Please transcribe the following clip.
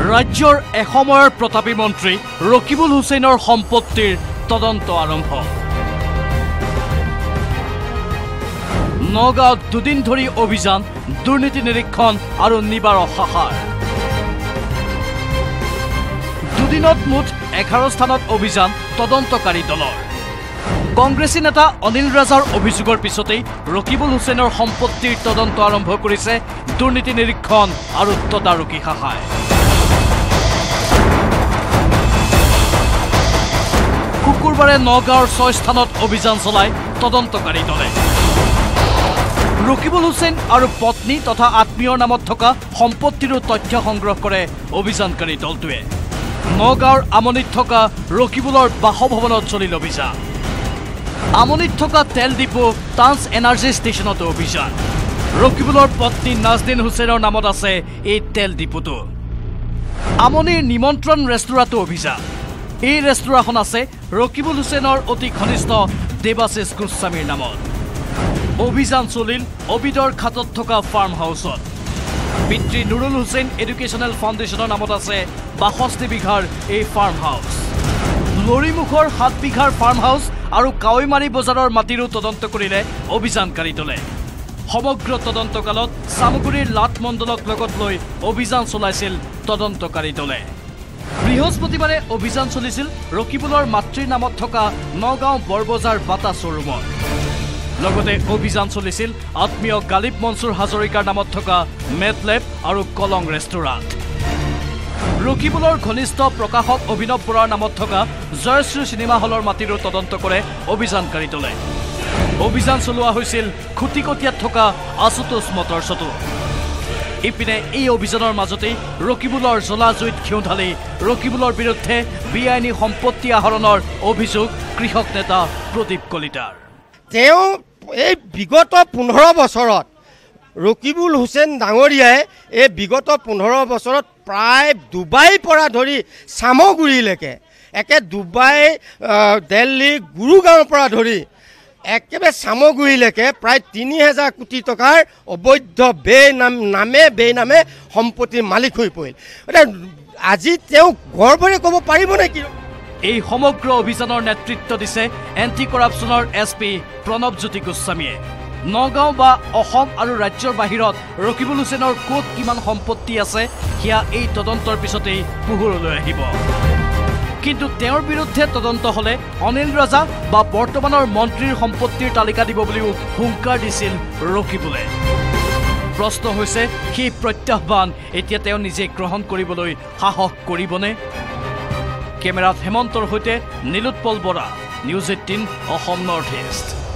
ৰাজ্যৰ এসময়ৰ প্ৰতাপী মন্ত্ৰী ৰকিবুল হুছেইনৰ সম্পত্তিৰ তদন্ত আৰম্ভ। নগাঁৱত দুদিন ধৰি অভিযান, দুৰ্নীতি নিৰীক্ষণ আৰু নিবাৰ শাখাৰ। দুদিনত মুঠ 11 স্থানত অভিযান তদন্তকাৰী দলৰ। কংগ্ৰেছী নেতা অনিল ৰাজাৰ অভিযোগৰ পিছতেই ৰকিবুল হুছেইনৰ সম্পত্তিৰ তদন্ত আৰম্ভ কৰিছে দুৰ্নীতি নিৰীক্ষণ আৰু তদাৰকী শাখাই। শুকুৰবাৰে নগাঁৱৰ 6 স্থানত অভিযান চলায় তদন্তকাৰী দলে। ৰকিবুল হুছেইন আৰু পত্নী তথা আত্মীয়ৰ নামত থকা সম্পত্তিৰো তথ্য সংগ্ৰহ কৰে অভিযানকাৰী দলটোৱে। নগাঁৱৰ আমনিত থকা ৰকিবুলৰ বাসভৱনত চলিল অভিযান। আমনিত থকা তেল ডিপো টান্স এনাৰ্জি ষ্টেচনতো অভিযান। ৰকিবুলৰ পত্নী নাজদিন হুছেইনৰ নামত আছে এই তেল ডিপোটো। আমনিৰ নিমন্ত্ৰণ ৰেস্তোৰাঁতো অভিযান। এই ৰেস্তোৰাঁখন আছে ৰকিবুল হুছেইনৰ অতি ঘনিষ্ঠ দেৱাশিষ গোস্বামীৰ নামত। অভিযান চলিল অবিদৰ খাটত থকা ফাৰ্ম হাউচত। পিতৃ নুৰুল হুছেইন এডুকেশ্যনেল ফাউণ্ডেশ্যনৰ নামত আছে 62 বিঘাৰ এই ফাৰ্ম হাউচ। লৰিমুখৰ 7 বিঘাৰ ফাৰ্ম হাউচ আৰু কাৱৈমাৰী বজাৰৰ মাটিৰো তদন্ত কৰিলে অভিযানকাৰী দলে। সমগ্ৰ তদন্তকালত চামগুৰিৰ লাট মণ্ডলক লগত লৈ অভিযান চলাইছিল তদন্তকাৰী দলে। বৃহস্পতিবাৰে অভিযান চলিছিল ৰকিবুলৰ মাতৃৰ নামত থকা নগাঁও বৰবজাৰ বাটা শ্বৰুমত। লগতে অভিযান চলিছিল আত্মীয় গালিব মনছুৰ হাজৰিকাৰ নামত থকা মেটলেব আৰু কলং ৰেস্তোৰাঁত। ৰকিবুলৰ ঘনিষ্ঠ প্ৰকাশক অভিনৱ বৰাৰ নামত থকা জয়শ্ৰী চিনেমা হলৰ মাটিৰো তদন্ত কৰে অভিযানকাৰী দলে। অভিযান চলোৱা হৈছিল খুটিকটীয়াত থকা আশুতোষ মটৰ্ছতো। ইপিনে এই অভিযানৰ মাজতেই ৰকিবুলৰ জ্বলা জুইত ঘিউ ঢালি ৰকিবুলৰ বিৰুদ্ধে বেআইনী সম্পত্তি আহৰণৰ অভিযোগ কৃষক নেতা প্ৰদীপ কলিতাৰ। তেওঁ এই বিগত 15 বছৰত ৰকিবুল হুছেইন ডাঙৰীয়াই এই বিগত 15 বছৰত প্ৰায় ডুবাইৰ পৰা ধৰি চামগুৰিলৈকে, একে ডুবাই দিল্লী গুৰুগাঁৱৰ পৰা ধৰি একেবাৰে চামগুৰিলৈকে প্ৰায় 3000 কোটি টকাৰ অবৈধ বেনামে সম্পত্তিৰ মালিক হৈ পৰিল। আজি তেওঁ গৰ্বৰে ক'ব পাৰিব নেকি? এই সমগ্ৰ অভিযানৰ নেতৃত্ব দিছে এণ্টি কৰাপশ্যনৰ SP প্ৰণৱজ্যোতি গোস্বামীয়ে। নগাঁও বা অসম আৰু ৰাজ্যৰ বাহিৰত ৰকিবুল হুছেইনৰ ক'ত কিমান সম্পত্তি আছে সেয়া এই তদন্তৰ পিছতেই পোহৰলৈ আহিব। কিন্তু তেওঁৰ বিৰুদ্ধে তদন্ত হ'লে অনিল ৰাজা বা বৰ্তমানৰ মন্ত্ৰীৰ সম্পত্তিৰ তালিকা দিব বুলিও হুংকাৰ দিছিল ৰকিবুলে। প্ৰশ্ন হৈছে সেই প্ৰত্যাহ্বান এতিয়া তেওঁ নিজে গ্ৰহণ কৰিবলৈ সাহস কৰিবনে? কেমেৰাত হেমন্তৰ সৈতে Nilotpal Bora, news 18 Assam north east.